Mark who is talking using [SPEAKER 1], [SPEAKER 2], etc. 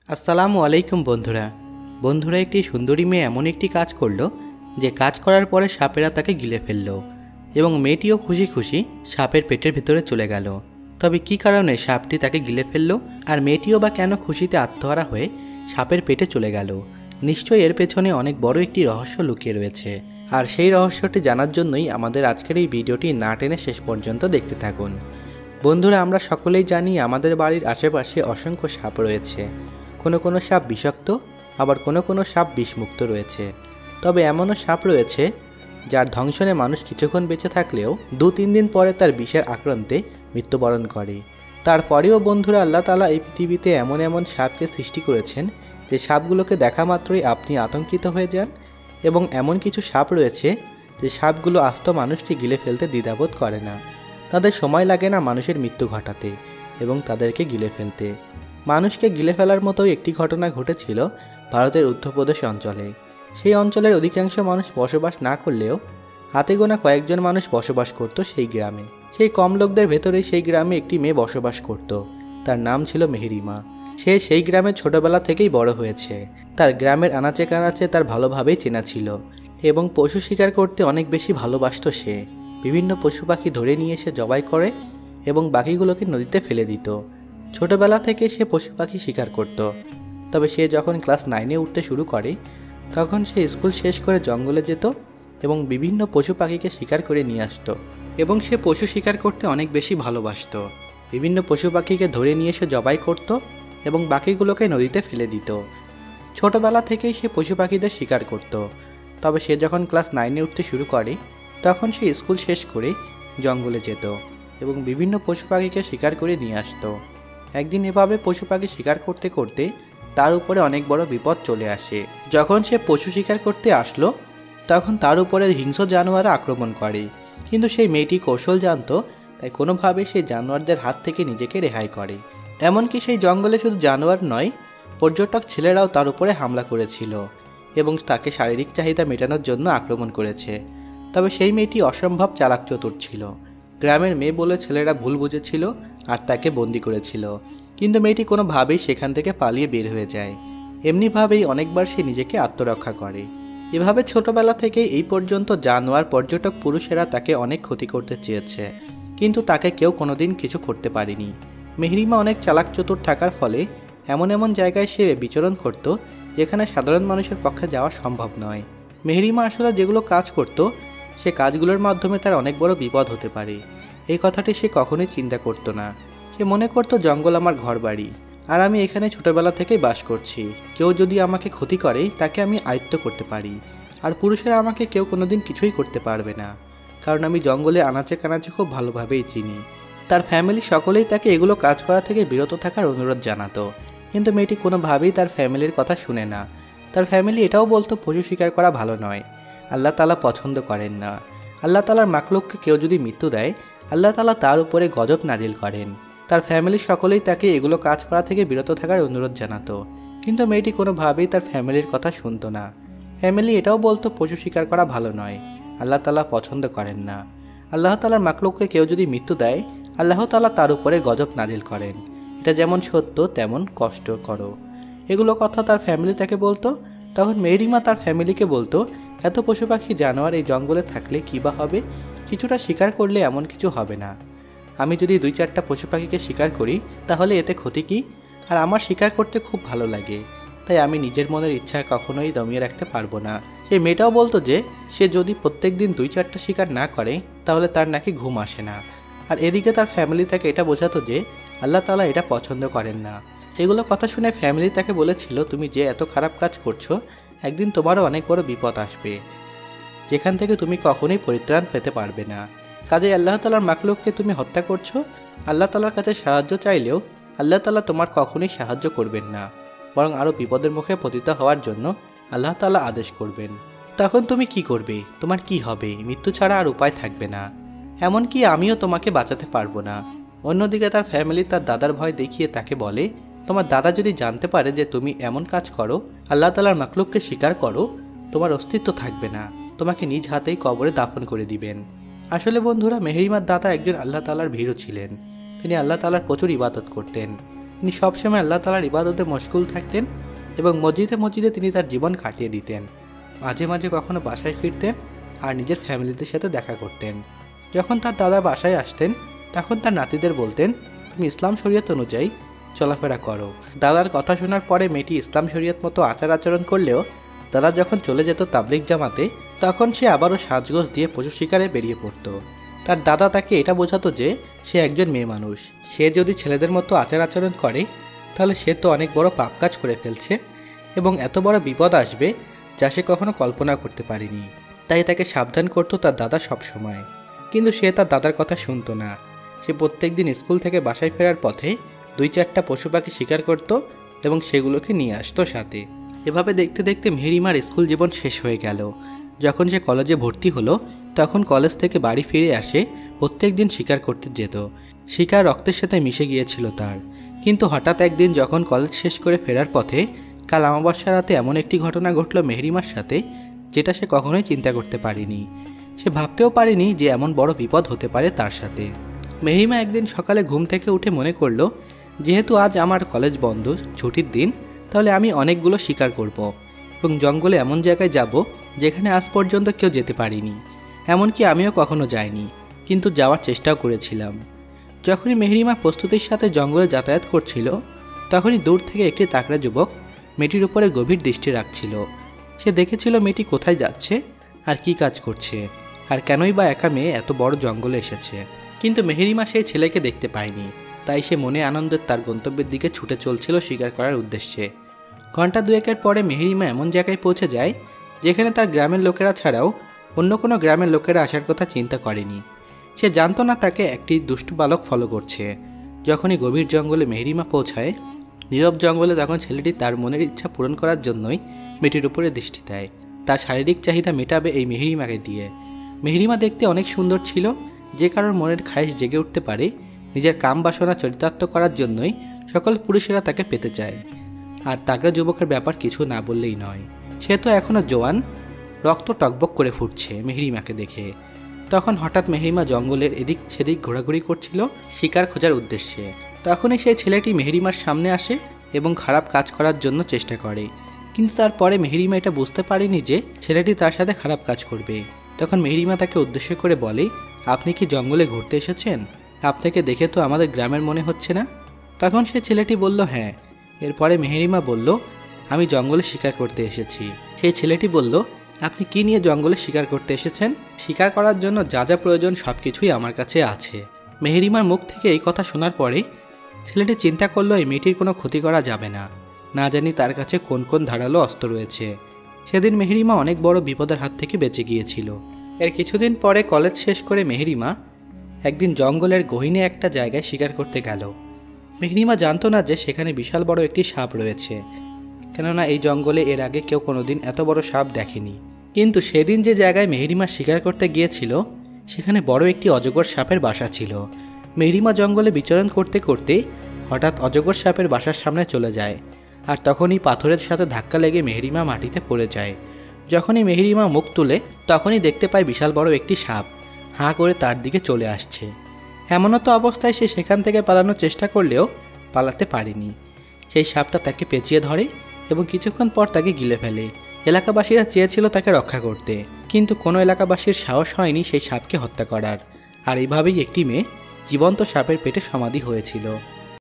[SPEAKER 1] আসসালামু আলাইকুম বন্ধুরা। বন্ধুরা, একটি সুন্দরী মেয়ে এমন একটি কাজ করলো যে কাজ করার পরে সাপেরা তাকে গিলে ফেললো এবং মেয়েটিও খুশি খুশি সাপের পেটের ভিতরে চলে গেল। তবে কি কারণে সাপটি তাকে গিলে ফেললো আর মেয়েটিও বা কেন খুশিতে আত্মহারা হয়ে সাপের পেটে চলে গেল? নিশ্চয়ই এর পেছনে অনেক বড় একটি রহস্য লুকিয়ে রয়েছে। আর সেই রহস্যটি জানার জন্যই আমাদের আজকের এই ভিডিওটি না টেনে শেষ পর্যন্ত দেখতে থাকুন। বন্ধুরা, আমরা সকলেই জানি আমাদের বাড়ির আশেপাশে অসংখ্য সাপ রয়েছে। কোনো কোনো সাপ বিষাক্ত, আবার কোনো কোনো সাপ বিষমুক্ত রয়েছে। তবে এমনও সাপ রয়েছে যার দংশনে মানুষ কিছুক্ষণ বেঁচে থাকলেও 2-3 দিন পরে তার বিষের আক্রান্তে মৃত্যুবরণ করে। তারপরেও বন্ধুরা, আল্লাহ তাআলা এই পৃথিবীতে এমন এমন সাপকে সৃষ্টি করেছেন যে সাপগুলোকে দেখা মাত্রই আপনি আতঙ্কিত হয়ে যান, এবং এমন কিছু সাপ রয়েছে যে সাপগুলো আস্ত মানুষকে গিলে ফেলতে দ্বিধাবোধ করে না। তাদের সময় লাগে না মানুষের মৃত্যু ঘটাতে এবং তাদেরকে গিলে ফেলতে। মানুষকে গিলে ফেলার মতো একটি ঘটনা ঘটেছিল ভারতের উত্তরপ্রদেশ অঞ্চলে। সেই অঞ্চলের অধিকাংশ মানুষ বসবাস না করলেও হাতে গোনা কয়েকজন মানুষ বসবাস করত সেই গ্রামে। সেই কম লোকদের ভেতরেই সেই গ্রামে একটি মেয়ে বসবাস করত। তার নাম ছিল মেহেরিমা। সে সেই গ্রামে ছোটবেলা থেকেই বড় হয়েছে। তার গ্রামের আনাচে কানাচে তার ভালোভাবেই চেনা ছিল এবং পশু শিকার করতে অনেক বেশি ভালোবাসত সে। বিভিন্ন পশু পাখি ধরে নিয়ে এসে জবাই করে এবং বাকিগুলোকে নদীতে ফেলে দিত। ছোটবেলা থেকে সে পশু পাখি শিকার করত। তবে সে যখন ক্লাস 9-এ উঠতে শুরু করে তখন সে স্কুল শেষ করে জঙ্গলে যেত এবং বিভিন্ন পশু পাখিকে শিকার করে নিয়ে আসতো। এবং সে পশু শিকার করতে অনেক বেশি ভালোবাসত। বিভিন্ন পশু পাখিকে ধরে নিয়ে এসে জবাই করত এবং বাকিগুলোকে নদীতে ফেলে দিত। ছোটবেলা থেকেই সে পশু পাখিদের শিকার করত। তবে সে যখন ক্লাস 9-এ উঠতে শুরু করে তখন সে স্কুল শেষ করে জঙ্গলে যেত এবং বিভিন্ন পশু পাখিকে শিকার করে নিয়ে আসতো। একদিন এভাবে পশু পাখি শিকার করতে করতে তার উপরে অনেক বড় বিপদ চলে আসে। যখন সে পশু শিকার করতে আসলো তখন তার উপরে হিংস্র জানোয়ার আক্রমণ করে, কিন্তু সেই মেয়েটি কৌশল জানতো, তাই কোনোভাবে সেই জানোয়ারদের হাত থেকে নিজেকে রেহাই করে। এমনকি সেই জঙ্গলে শুধু জানোয়ার নয়, পর্যটক ছেলেরাও তার উপরে হামলা করেছিল এবং তাকে শারীরিক চাহিদা মেটানোর জন্য আক্রমণ করেছে। তবে সেই মেয়েটি অসম্ভব চালাক চতুর ছিল। গ্রামের মেয়ে বলে ছেলেরা ভুল বুঝেছিল আর তাকে বন্দি করেছিল, কিন্তু মেয়েটি কোনোভাবেই সেখান থেকে পালিয়ে বের হয়ে যায়। এমনিভাবেই অনেকবার সে নিজেকে আত্মরক্ষা করে। এভাবে ছোটবেলা থেকে এই পর্যন্ত জানোয়ার পর্যটক পুরুষেরা তাকে অনেক ক্ষতি করতে চেয়েছে, কিন্তু তাকে কেউ কোনোদিন কিছু করতে পারেনি। মেহেরিমা অনেক চালাক চতুর থাকার ফলে এমন এমন জায়গায় সে বিচরণ করত যেখানে সাধারণ মানুষের পক্ষে যাওয়া সম্ভব নয়। মেহেরিমা আসলে যেগুলো কাজ করত সে কাজগুলোর মাধ্যমে তার অনেক বড় বিপদ হতে পারে, এই কথাটি সে কখনোই চিন্তা করতো না। সে মনে করতো জঙ্গল আমার ঘর বাড়ি, আর আমি এখানে ছোটবেলা থেকেই বাস করছি। কেউ যদি আমাকে ক্ষতি করে তাকে আমি আয়ত্ত করতে পারি, আর পুরুষেরা আমাকে কেউ কোনোদিন কিছুই করতে পারবে না, কারণ আমি জঙ্গলে আনাচে কানাচে খুব ভালোভাবেই চিনি। তার ফ্যামিলি সকলেই তাকে এগুলো কাজ করা থেকে বিরত থাকার অনুরোধ জানাতো, কিন্তু মেয়েটি কোনোভাবেই তার ফ্যামিলির কথা শুনে না। তার ফ্যামিলি এটাও বলতো পশু শিকার করা ভালো নয়, আল্লাহ তাআলা পছন্দ করেন না। আল্লাহ তাআলার মাখলুককে কেউ যদি মৃত্যু দেয় আল্লাহ তাআলা তার উপরে গজব নাজিল করেন। তার ফ্যামিলির সকলেই তাকে এগুলো কাজ করা থেকে বিরত থাকার অনুরোধ জানাতো, কিন্তু মেয়েটি কোনোভাবেই তার ফ্যামিলির কথা শুনতো না। ফ্যামিলি এটাও বলতো পশু শিকার করা ভালো নয়, আল্লাহ তাআলা পছন্দ করেন না। আল্লাহ তাআলার মাখলুককে কেউ যদি মৃত্যু দেয় আল্লাহ তাআলা তার উপরে গজব নাজিল করেন, এটা যেমন সত্য তেমন কষ্ট করো। এগুলো কথা তার ফ্যামিলি তাকে বলতো। তখন মেহেরিমা তার ফ্যামিলিকে বলতো, এত পশু পাখি জানোয়ার এই জঙ্গলে থাকলে কী বা হবে, কিছুটা শিকার করলে এমন কিছু হবে না। আমি যদি 2-4টা পশু পাখিকে শিকার করি তাহলে এতে ক্ষতি কী? আর আমার শিকার করতে খুব ভালো লাগে, তাই আমি নিজের মনের ইচ্ছা কখনোই দমিয়ে রাখতে পারবো না। সেই মেয়েটাও বলতো যে সে যদি প্রত্যেক দিন 2-4টা শিকার না করে তাহলে তার নাকি ঘুম আসে না। আর এদিকে তার ফ্যামিলি তাকে এটা বোঝাতো যে আল্লাহ তাআলা এটা পছন্দ করেন না। এগুলো কথা শুনে ফ্যামিলি তাকে বলেছিল, তুমি যে এত খারাপ কাজ করছো একদিন তোমারও অনেক বড় বিপদ আসবে, যেখান থেকে তুমি কখনোই পরিত্রাণ পেতে পারবে না। কাজে আল্লাহ তাআলার মাখলুককে তুমি হত্যা করছো। আল্লাহ তাআলার কাছে সাহায্য চাইলেও আল্লাহ তাআলা তোমার কখনোই সাহায্য করবেন না, বরং আরও বিপদের মুখে পতিত হওয়ার জন্য আল্লাহ তাআলা আদেশ করবেন। তখন তুমি কি করবে? তোমার কি হবে? মৃত্যু ছাড়া আর উপায় থাকবে না, এমনকি আমিও তোমাকে বাঁচাতে পারবো না। অন্যদিকে তার ফ্যামিলি তার দাদার ভয় দেখিয়ে তাকে বলে, তোমার দাদা যদি জানতে পারে যে তুমি এমন কাজ করো, আল্লাহ তাআলার মাখলুককে স্বীকার করো, তোমার অস্তিত্ব থাকবে না, তোমাকে নিজ হাতেই কবরে দাফন করে দিবেন। আসলে বন্ধুরা, মেহেরিমার দাদা একজন আল্লাহ তাআলার ভীরু ছিলেন। তিনি আল্লাহ তাআলার প্রচুর ইবাদত করতেন। তিনি সবসময় আল্লাহ তাআলার ইবাদতে মশগুল থাকতেন এবং মসজিদে মসজিদে তিনি তার জীবন কাটিয়ে দিতেন। মাঝে মাঝে কখনো বাসায় ফিরতেন আর নিজের ফ্যামিলিদের সাথে দেখা করতেন। যখন তার দাদা বাসায় আসতেন তখন তার নাতিদের বলতেন, তুমি ইসলাম শরীয়ত অনুযায়ী চলাফেরা করো। দাদার কথা শোনার পরে মেয়েটি ইসলাম শরীয়ত মতো আচার আচরণ করলেও দাদা যখন চলে যেত তাবলিগ জামাতে, তখন সে আবারও সাজগোজ দিয়ে পশু শিকারে বেরিয়ে পড়ত। তার দাদা তাকে এটা বোঝাতো যে সে একজন মেয়ে মানুষ, সে যদি ছেলেদের মতো আচার আচরণ করে তাহলে সে তো অনেক বড় পাপ কাজ করে ফেলছে এবং এত বড় বিপদ আসবে যা সে কখনো কল্পনা করতে পারেনি। তাই তাকে সাবধান করতো তার দাদা সব সময়। কিন্তু সে তার দাদার কথা শুনতো না। সে প্রত্যেক দিন স্কুল থেকে বাসায় ফেরার পথে 2-4টা পশু পাখি শিকার করত এবং সেগুলোকে নিয়ে আসতো সাথে। এভাবে দেখতে দেখতে মেহেরিমার স্কুল জীবন শেষ হয়ে গেল। যখন সে কলেজে ভর্তি হলো তখন কলেজ থেকে বাড়ি ফিরে আসে প্রত্যেক দিন শিকার করতে যেত। শিকার রক্তের সাথে মিশে গিয়েছিল তার। কিন্তু হঠাৎ একদিন যখন কলেজ শেষ করে ফেরার পথে কাল অমাবস্যা রাতে এমন একটি ঘটনা ঘটল মেহেরিমার সাথে, যেটা সে কখনোই চিন্তা করতে পারেনি। সে ভাবতেও পারেনি যে এমন বড় বিপদ হতে পারে তার সাথে। মেহেরিমা একদিন সকালে ঘুম থেকে উঠে মনে করলো, যেহেতু আজ আমার কলেজ বন্ধ, ছুটির দিন, তাহলে আমি অনেকগুলো শিকার করব এবং জঙ্গলে এমন জায়গায় যাব যেখানে আজ পর্যন্ত কেউ যেতে পারিনি। এমনকি আমিও কখনো যাইনি, কিন্তু যাওয়ার চেষ্টাও করেছিলাম। যখনই মেহেরিমা প্রস্তুতির সাথে জঙ্গলে যাতায়াত করছিল তখনই দূর থেকে একটি তাকড়া যুবক মেয়েটির উপরে গভীর দৃষ্টি রাখছিল। সে দেখেছিল মেয়েটি কোথায় যাচ্ছে আর কি কাজ করছে, আর কেনই বা একা মেয়ে এত বড় জঙ্গলে এসেছে। কিন্তু মেহেরিমা সেই ছেলেকে দেখতে পায়নি। তাই সে মনে আনন্দের তার গন্তব্যের দিকে ছুটে চলছিল শিকার করার উদ্দেশ্যে। ঘন্টা দুয়েকের পরে মেহেরিমা এমন জায়গায় পৌঁছে যায় যেখানে তার গ্রামের লোকেরা ছাড়াও অন্য কোনো গ্রামের লোকেরা আসার কথা চিন্তা করেনি। সে জানতো না তাকে একটি দুষ্টু বালক ফলো করছে। যখনই গভীর জঙ্গলে মেহেরিমা পৌঁছায়, নীরব জঙ্গলে, তখন ছেলেটি তার মনের ইচ্ছা পূরণ করার জন্যই মেয়েটির উপরে দৃষ্টি দেয়। তার শারীরিক চাহিদা মেটাবে এই মেহেরিমাকে দিয়ে। মেহেরিমা দেখতে অনেক সুন্দর ছিল, যে কারোর মনের খায়েশ জেগে উঠতে পারে। নিজের কাম বাসনা চরিতার্থ করার জন্যই সকল পুরুষেরা তাকে পেতে চায়। আর তাগড়া যুবকের ব্যাপার কিছু না বললেই নয়। সে তো এখনও জোয়ান, রক্ত টকবক করে ফুটছে মেহেরিমাকে দেখে। তখন হঠাৎ মেহেরিমা জঙ্গলের এদিক সেদিক ঘোরাঘুরি করছিল শিকার খোঁজার উদ্দেশ্যে। তখনই সেই ছেলেটি মেহেরিমার সামনে আসে এবং খারাপ কাজ করার জন্য চেষ্টা করে। কিন্তু তারপরে মেহেরিমা এটা বুঝতে পারেনি যে ছেলেটি তার সাথে খারাপ কাজ করবে। তখন মেহেরিমা তাকে উদ্দেশ্য করে বলে, আপনি কি জঙ্গলে ঘুরতে এসেছেন? আপনাকে দেখে তো আমাদের গ্রামের মনে হচ্ছে না। তখন সে ছেলেটি বলল, হ্যাঁ। এরপরে মেহেরিমা বলল, আমি জঙ্গলে শিকার করতে এসেছি। সেই ছেলেটি বলল, আপনি কি নিয়ে জঙ্গলে শিকার করতে এসেছেন? শিকার করার জন্য যা যা প্রয়োজন সব কিছুই আমার কাছে আছে। মেহেরিমার মুখ থেকে এই কথা শোনার পরে ছেলেটি চিন্তা করলো এই মেয়েটির কোনো ক্ষতি করা যাবে না, না জানি তার কাছে কোন কোন ধারালো অস্ত্র রয়েছে। সেদিন মেহেরিমা অনেক বড় বিপদের হাত থেকে বেঁচে গিয়েছিল। এর কিছুদিন পরে কলেজ শেষ করে মেহেরিমা একদিন জঙ্গলের গহীনে একটা জায়গায় শিকার করতে গেল। মেহেরিমা জানতো না যে সেখানে বিশাল বড় একটি সাপ রয়েছে, কেননা এই জঙ্গলে এর আগে কেউ কোনোদিন এত বড় সাপ দেখেনি। কিন্তু সেদিন যে জায়গায় মেহেরিমা শিকার করতে গিয়েছিল সেখানে বড় একটি অজগর সাপের বাসা ছিল। মেহেরিমা জঙ্গলে বিচরণ করতে করতে হঠাৎ অজগর সাপের বাসার সামনে চলে যায়, আর তখনই পাথরের সাথে ধাক্কা লেগে মেহেরিমা মাটিতে পড়ে যায়। যখনই মেহেরিমা মুখ তুলে তখনই দেখতে পায় বিশাল বড় একটি সাপ হাঁ করে তার দিকে চলে আসছে। এমনও তো অবস্থায় সে সেখান থেকে পালানোর চেষ্টা করলেও পালাতে পারেনি। সেই সাপটা তাকে পেঁচিয়ে ধরে এবং কিছুক্ষণ পর তাকে গিলে ফেলে। এলাকাবাসীরা চেয়েছিল তাকে রক্ষা করতে, কিন্তু কোনো এলাকাবাসীর সাহস হয়নি সেই সাপকে হত্যা করার। আর এইভাবেই একটি মেয়ে জীবন্ত সাপের পেটে সমাধি হয়েছিল।